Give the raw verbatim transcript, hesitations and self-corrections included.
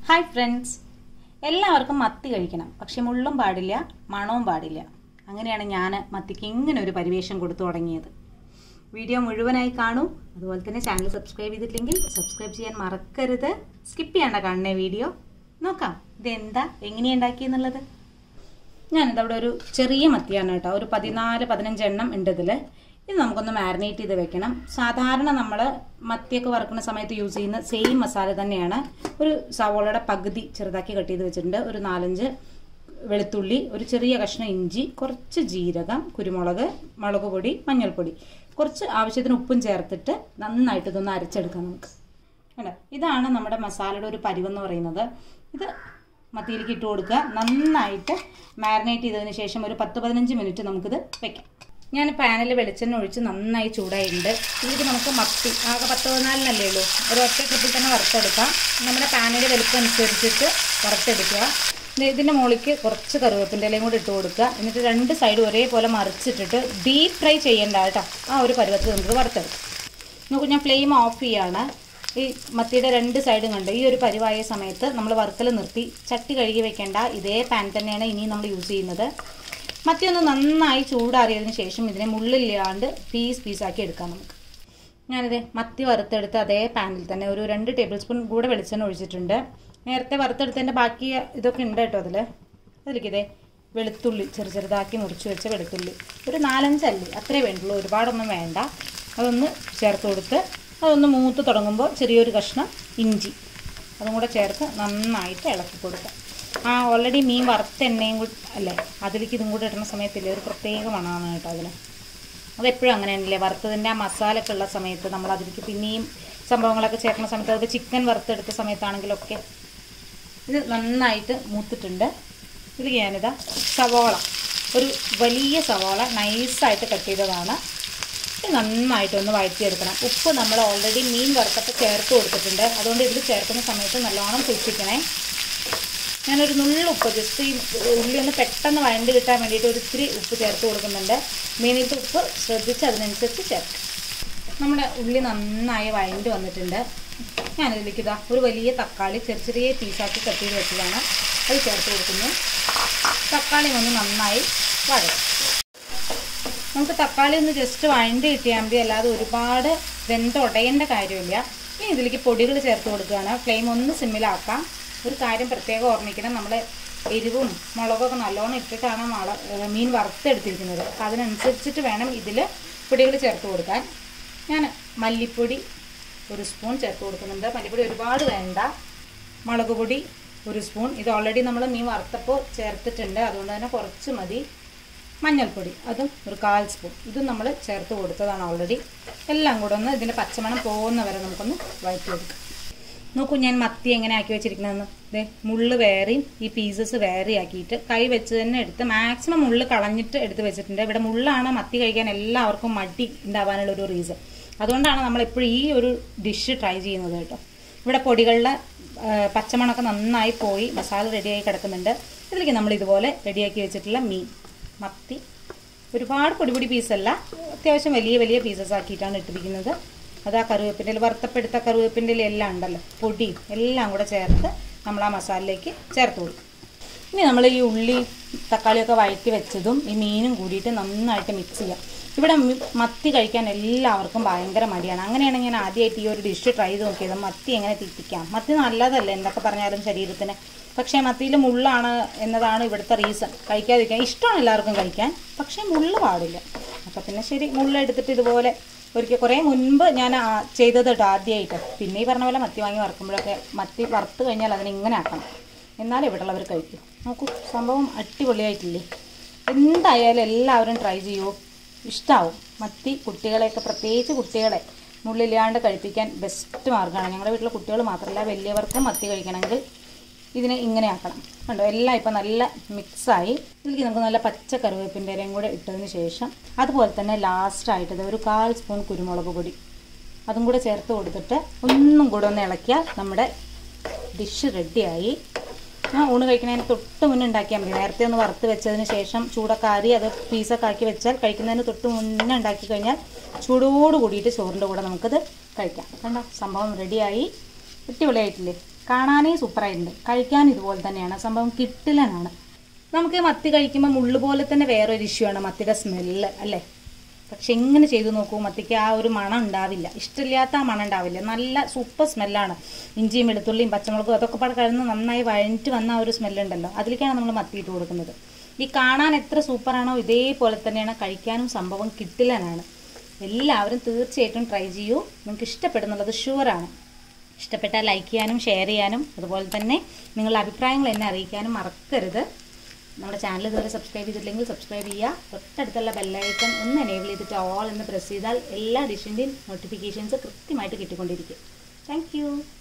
Hi friends, എല്ലാവർക്കും മത്തി കഴിക്കണം. പക്ഷെ മുള്ളും പാടില്ല, മണവും പാടില്ല. അങ്ങനെയാണ് ഞാൻ മത്തിക്ക് ഇങ്ങനെ ഒരു പരിവേഷം കൊടുത്തു തുടങ്ങിയത്. വീഡിയോ മുഴുവനായി കാണൂ. അതുപോലെ തന്നെ ചാനൽ സബ്സ്ക്രൈബ് ചെയ്തിട്ടില്ലെങ്കിൽ സബ്സ്ക്രൈബ് ചെയ്യാൻ മറക്കരുത്. സ്കിപ്പ് ചെയ്യേണ്ട കാണുന്ന വീഡിയോ നോക്കാം. ഇതെന്താ എങ്ങനെയാണ് ഉണ്ടാക്കിയെന്നുള്ളത്. ഞാനിതവിടെ ഒരു ചെറിയ മത്തിയാണ് കേട്ടോ, ഒരു പതിനാല് പതിനഞ്ച് എണ്ണം ഉണ്ട് ഇതിൽ. ഇത് നമുക്കൊന്ന് മാരിനേറ്റ് ചെയ്ത് വെക്കണം. സാധാരണ നമ്മൾ മത്തിയൊക്കെ വറുക്കുന്ന സമയത്ത് യൂസ് ചെയ്യുന്ന സെയിം മസാല തന്നെയാണ്. ഒരു സവോളയുടെ പകുതി ചെറുതാക്കി കട്ട് ചെയ്ത് വെച്ചിട്ടുണ്ട്. ഒരു നാലഞ്ച് വെളുത്തുള്ളി, ഒരു ചെറിയ കഷ്ണം ഇഞ്ചി, കുറച്ച് ജീരകം, കുരുമുളക്, മുളക് പൊടി, മഞ്ഞൾപ്പൊടി, കുറച്ച് ആവശ്യത്തിന് ഉപ്പും ചേർത്തിട്ട് നന്നായിട്ട് ഇതൊന്ന് അരച്ചെടുക്കാം നമുക്ക്. അല്ല, ഇതാണ് നമ്മുടെ മസാലയുടെ ഒരു പരിവെന്ന് പറയുന്നത്. ഇത് മത്തിയിലേക്ക് ഇട്ട് കൊടുക്കുക. നന്നായിട്ട് മാരിനേറ്റ് ചെയ്തതിന് ശേഷം ഒരു പത്ത് പതിനഞ്ച് മിനിറ്റ് നമുക്കിത് വെക്കാം. ഞാൻ പാനിൽ വെളിച്ചെണ്ണ ഒഴിച്ച് നന്നായി ചൂടായിട്ടുണ്ട്. ഇതിലേക്ക് നമുക്ക് മത്തി ആകെ പത്ത് പതിനാലിനല്ലേ ഉള്ളൂ, ഒരു ഒറ്റ ട്രിപ്പിൽ തന്നെ വറുത്തെടുക്കാം. നമ്മുടെ പാനിൻ്റെ വലിപ്പം അനുസരിച്ചിട്ട് വറുത്തെടുക്കുക. ഇതിൻ്റെ മുകളിലേക്ക് കുറച്ച് കറിവേപ്പിൻ്റെ ഇലയും കൂടി ഇട്ട് കൊടുക്കുക. എന്നിട്ട് രണ്ട് സൈഡ് ഒരേപോലെ മറിച്ചിട്ടിട്ട് ഡീപ്പ് ഫ്രൈ ചെയ്യേണ്ട കേട്ടോ. ആ ഒരു പരുവത്തിൽ നമുക്ക് വറുത്തെടുക്കാം. നോക്കൂ, ഞാൻ ഫ്ലെയിം ഓഫ് ചെയ്യാണ്. ഈ മത്തിയുടെ രണ്ട് സൈഡും കണ്ട് ഈ ഒരു പരിവായ സമയത്ത് നമ്മൾ വറുക്കൽ നിർത്തി. ചട്ടി കഴുകി വെക്കേണ്ട, ഇതേ പാൻ തന്നെയാണ് ഇനി നമ്മൾ യൂസ് ചെയ്യുന്നത്. മത്തി ഒന്ന് നന്നായി ചൂടാറിയതിന് ശേഷം ഇതിനെ മുള്ളില്ലാണ്ട് പീസ് പീസാക്കി എടുക്കാം നമുക്ക്. ഞാനിത് മത്തി വറുത്തെടുത്ത് അതേ പാനിൽ തന്നെ ഒരു രണ്ട് ടേബിൾ സ്പൂൺ കൂടെ വെളിച്ചെണ്ണ ഒഴിച്ചിട്ടുണ്ട്. നേരത്തെ വറുത്തെടുത്തതിൻ്റെ ബാക്കി ഇതൊക്കെ ഉണ്ട് കേട്ടോ അതിൽ. അതിലേക്ക് ഇതേ വെളുത്തുള്ളി ചെറു ചെറുതാക്കി മുറിച്ച് വെച്ച വെളുത്തുള്ളി ഒരു നാലഞ്ചല്ലി അത്രേ വേണ്ടുള്ളൂ, ഒരുപാടൊന്നും വേണ്ട. അതൊന്ന് ചേർത്ത് കൊടുത്ത് അതൊന്ന് മൂത്ത് തുടങ്ങുമ്പോൾ ചെറിയൊരു കഷ്ണം ഇഞ്ചി അതും കൂടെ ചേർത്ത് നന്നായിട്ട് ഇളക്കി കൊടുക്കാം. ആ ഓൾറെഡി മീൻ വറുത്ത എണ്ണയും കൂടി അല്ലേ, അതിലേക്ക് ഇതും കൂടി ഇടുന്ന സമയത്തില്ലേ ഒരു പ്രത്യേക മണമാണ് കേട്ടോ അതിന്. അതെപ്പോഴും അങ്ങനെ തന്നെയല്ലേ, വറുത്തതിൻ്റെ ആ മസാല ഒക്കെ ഉള്ള സമയത്ത് നമ്മൾ അതിലേക്ക് പിന്നെയും സംഭവങ്ങളൊക്കെ ചേർക്കുന്ന സമയത്ത്, അത് ചിക്കൻ വറുത്തെടുത്ത സമയത്താണെങ്കിലൊക്കെ. ഇത് നന്നായിട്ട് മൂത്തിട്ടുണ്ട്. ഇതിലേക്ക് ഞാനിതാ സവോള, ഒരു വലിയ സവോള നൈസായിട്ട് കട്ട് ചെയ്തതാണ്. ഇത് നന്നായിട്ടൊന്ന് വഴറ്റിയെടുക്കണം. ഉപ്പ് നമ്മൾ ഓൾറെഡി മീൻ വറുത്തപ്പോൾ ചേർത്ത് കൊടുത്തിട്ടുണ്ട്. അതുകൊണ്ട് ഇതിൽ ചേർക്കുന്ന സമയത്ത് നല്ലോണം സൂക്ഷിക്കണേ. ഞാനൊരു നുള്ള ഉപ്പ് ജസ്റ്റ് ഈ ഉള്ളി ഒന്ന് പെട്ടെന്ന് വഴണ്ട് കിട്ടാൻ വേണ്ടിയിട്ട് ഒരു ഇത്തിരി ഉപ്പ് ചേർത്ത് കൊടുക്കുന്നുണ്ട്. മീനിലത്തെ ഉപ്പ് ശ്രദ്ധിച്ച് അതിനനുസരിച്ച് ചേർക്കും. നമ്മുടെ ഉള്ളി നന്നായി വഴണ്ട് വന്നിട്ടുണ്ട്. ഞാനിതിലേക്ക് ഇതാ ഒരു വലിയ തക്കാളി ചെറിയ ചെറിയ പീസാക്കി കട്ട് ചെയ്ത് വെച്ചതാണ്, അത് ചേർത്ത് കൊടുക്കുന്നു. തക്കാളി ഒന്ന് നന്നായി വഴറ്റും. നമുക്ക് തക്കാളി ഒന്ന് ജസ്റ്റ് വഴണ്ട് കിട്ടിയാൽ മതി, അല്ലാതെ ഒരുപാട് വെന്തുടയേണ്ട കാര്യമില്ല. ഇനി ഇതിലേക്ക് പൊടികൾ ചേർത്ത് കൊടുക്കുകയാണ്. ഫ്ലെയിം ഒന്ന് സിമ്മിലാക്കാം. ഒരു കാര്യം പ്രത്യേകം ഓർമ്മിക്കണം, നമ്മൾ എരിവും മുളകൊക്കെ നല്ലോണം ഇട്ടിട്ടാണ് മുള മീൻ വറുത്തെടുത്തിരിക്കുന്നത്. അപ്പം അതിനനുസരിച്ചിട്ട് വേണം ഇതിൽ പൊടികൾ ചേർത്ത് കൊടുക്കാൻ. ഞാൻ മല്ലിപ്പൊടി ഒരു സ്പൂൺ ചേർത്ത് കൊടുക്കുന്നുണ്ട്. മല്ലിപ്പൊടി ഒരുപാട് വേണ്ട. മുളക് പൊടി ഒരു സ്പൂൺ, ഇത് ഓൾറെഡി നമ്മൾ മീൻ വറുത്തപ്പോൾ ചേർത്തിട്ടുണ്ട്, അതുകൊണ്ട് തന്നെ കുറച്ച് മതി. മഞ്ഞൾപ്പൊടി അതും ഒരു കാൽ സ്പൂൺ, ഇതും നമ്മൾ ചേർത്ത് കൊടുത്തതാണ് ഓൾറെഡി. എല്ലാം കൂടെ ഒന്ന് ഇതിൻ്റെ പച്ചമണം പോകുന്നവരെ നമുക്കൊന്ന് വഴറ്റി കൊടുക്കാം. നോക്കൂ, ഞാൻ മത്തി എങ്ങനെ ആക്കി വെച്ചിരിക്കുന്നതെന്ന്. ഇതേ മുള്ള് വേറെയും ഈ പീസസ് വേറെ ആക്കിയിട്ട് കൈ വെച്ച് തന്നെ എടുത്ത് മാക്സിമം മുള്ള് കളഞ്ഞിട്ട് എടുത്ത് വെച്ചിട്ടുണ്ട്. ഇവിടെ മുള്ളാണ് മത്തി കഴിക്കാൻ എല്ലാവർക്കും മടി ഉണ്ടാവാനുള്ളൊരു റീസൺ. അതുകൊണ്ടാണ് നമ്മളെപ്പോഴും ഈ ഒരു ഡിഷ് ട്രൈ ചെയ്യുന്നത് കേട്ടോ. ഇവിടെ പൊടികളുടെ പച്ചമണമൊക്കെ നന്നായി പോയി മസാല റെഡിയായി കിടക്കുന്നുണ്ട്. ഇതിലേക്ക് നമ്മൾ ഇതുപോലെ റെഡിയാക്കി വെച്ചിട്ടുള്ള മീൻ മത്തി, ഒരുപാട് പൊടി പൊടി പീസല്ല, അത്യാവശ്യം വലിയ വലിയ പീസസ് ആക്കിയിട്ടാണ് ഇട്ടിരിക്കുന്നത്. അത് ആ കറിവേപ്പിൻ്റെ ഇല, വറുത്തപ്പെടുത്ത കറിവേപ്പിൻ്റെ ഇല എല്ലാം ഉണ്ടല്ലോ, പൊടിയും എല്ലാം കൂടെ ചേർത്ത് നമ്മൾ ആ മസാലയിലേക്ക് ചേർത്ത് കൊടുക്കും. ഇനി നമ്മൾ ഈ ഉള്ളി തക്കാളിയൊക്കെ വഴറ്റി വെച്ചതും ഈ മീനും കൂടിയിട്ട് നന്നായിട്ട് മിക്സ് ചെയ്യാം. ഇവിടെ മത്തി കഴിക്കാൻ എല്ലാവർക്കും ഭയങ്കര മടിയാണ്. അങ്ങനെയാണ് ഞാൻ ആദ്യമായിട്ട് ഈ ഒരു ഡിഷ് ട്രൈ ചെയ്ത് നോക്കിയത്. മത്തി എങ്ങനെ തീറ്റിക്കാം. മത്തി നല്ലതല്ലേ എന്തൊക്കെ പറഞ്ഞാലും ശരീരത്തിന്, പക്ഷേ മത്തിയിൽ മുള്ളാണ് എന്നതാണ് ഇവിടുത്തെ റീസൺ. കഴിക്കാതിരിക്കാൻ ഇഷ്ടമാണ് എല്ലാവർക്കും കഴിക്കാൻ, പക്ഷേ മുള്ള് പാടില്ല. അപ്പം പിന്നെ ശരി, മുള്ള എടുത്തിട്ട് ഇതുപോലെ ഒരിക്കൽ കുറേ മുൻപ് ഞാൻ ചെയ്തത് കേട്ടോ ആദ്യമായിട്ട്. പിന്നെ ഈ പറഞ്ഞ പോലെ മത്തി വാങ്ങി വറുക്കുമ്പോഴൊക്കെ മത്തി വറുത്ത് കഴിഞ്ഞാൽ അതിനെ ഇങ്ങനെ ആക്കണം, എന്നാലും ഇവിടെ ഉള്ളവർ കഴിക്കും. നോക്കൂ, സംഭവം അടിപൊളിയായിട്ടില്ലേ. എന്തായാലും എല്ലാവരും ട്രൈ ചെയ്യൂ, ഇഷ്ടമാവും. മത്തി കുട്ടികളെയൊക്കെ, പ്രത്യേകിച്ച് കുട്ടികളെ മുള്ളില്ലാണ്ട് കഴിപ്പിക്കാൻ ബെസ്റ്റ് മാർഗ്ഗമാണ്. ഞങ്ങളുടെ വീട്ടിലെ കുട്ടികൾ മാത്രമല്ല വലിയവർക്കും മത്തി കഴിക്കണമെങ്കിൽ ഇതിനെ ഇങ്ങനെ ആക്കണം. കണ്ടോ, എല്ലാം ഇപ്പം നല്ല മിക്സായി. ഇതിലേക്ക് നമുക്ക് നല്ല പച്ച കറിവേപ്പിൻ്റെ ഇലയും കൂടെ ഇട്ടതിന് ശേഷം അതുപോലെ തന്നെ ലാസ്റ്റായിട്ട് ഒരു കാൽ സ്പൂൺ കുരുമുളക് പൊടി അതും കൂടെ ചേർത്ത് കൊടുത്തിട്ട് ഒന്നും കൂടെ ഒന്ന് ഇളക്കിയാൽ നമ്മുടെ ഡിഷ് റെഡിയായി. ഞാൻ ഊണ് കഴിക്കുന്നതിന് തൊട്ട് മുന്നേ ഉണ്ടാക്കിയാൽ മതി. നേരത്തെ ഒന്ന് വറുത്ത് വെച്ചതിന് ശേഷം ചൂടൊക്കെ ആറി അത് പീസൊക്കെ ആക്കി വെച്ചാൽ കഴിക്കുന്നതിന് തൊട്ട് മുന്നേ ഉണ്ടാക്കി കഴിഞ്ഞാൽ ചൂടോട് കൂടിയിട്ട് ചോറിൻ്റെ കൂടെ നമുക്കത് കഴിക്കാം. കണ്ടോ, സംഭവം റെഡിയായി. അടിപൊളിയായിട്ടില്ലേ. കാണാനേ സൂപ്പറായിട്ടുണ്ട്, കഴിക്കാൻ ഇതുപോലെ തന്നെയാണ്. സംഭവം കിട്ടിലനാണ്. നമുക്ക് മത്തി കഴിക്കുമ്പോൾ മുള്ളു പോലെ തന്നെ വേറൊരു ഇഷ്യൂ ആണ് മത്തിയുടെ സ്മെല്ല് അല്ലേ. പക്ഷെ ഇങ്ങനെ ചെയ്തു നോക്കൂ, മത്തിക്ക് ആ ഒരു മണം ഉണ്ടാവില്ല, ഇഷ്ടമില്ലാത്ത ആ മണം ഉണ്ടാവില്ല. നല്ല സൂപ്പർ സ്മെല്ലാണ്. ഇഞ്ചിയും വെളുത്തുള്ളിയും പച്ചമുളകും അതൊക്കെ പാടെ കഴിഞ്ഞ് നന്നായി വഴഞ്ഞിട്ട് വന്ന ആ ഒരു സ്മെല്ലുണ്ടല്ലോ, അതിലേക്കാണ് നമ്മൾ മത്തി ഇട്ട് കൊടുക്കുന്നത്. ഈ കാണാൻ എത്ര സൂപ്പറാണോ ഇതേപോലെ തന്നെയാണ് കഴിക്കാനും സംഭവം കിട്ടിലനാണ്. എല്ലാവരും തീർച്ചയായിട്ടും ട്രൈ ചെയ്യൂ. നിങ്ങൾക്ക് ഇഷ്ടപ്പെടുന്നുള്ളത് ഷുവറാണ്. ഇഷ്ടപ്പെട്ടാൽ ലൈക്ക് ചെയ്യാനും ഷെയർ ചെയ്യാനും അതുപോലെ തന്നെ നിങ്ങളുടെ അഭിപ്രായങ്ങൾ എന്നെ അറിയിക്കാനും മറക്കരുത്. നമ്മുടെ ചാനൽ ഇതുവരെ സബ്സ്ക്രൈബ് ചെയ്തിട്ടില്ലെങ്കിൽ സബ്സ്ക്രൈബ് ചെയ്യുക. തൊട്ടടുത്തുള്ള ബെല്ലൈക്കൺ ഒന്ന് എനേബിൾ ചെയ്തിട്ട് ഓൾ എന്ന് പ്രസ് ചെയ്താൽ എല്ലാ ഡിഷിൻ്റെയും നോട്ടിഫിക്കേഷൻസ് കൃത്യമായിട്ട് കിട്ടിക്കൊണ്ടിരിക്കും. Thank you.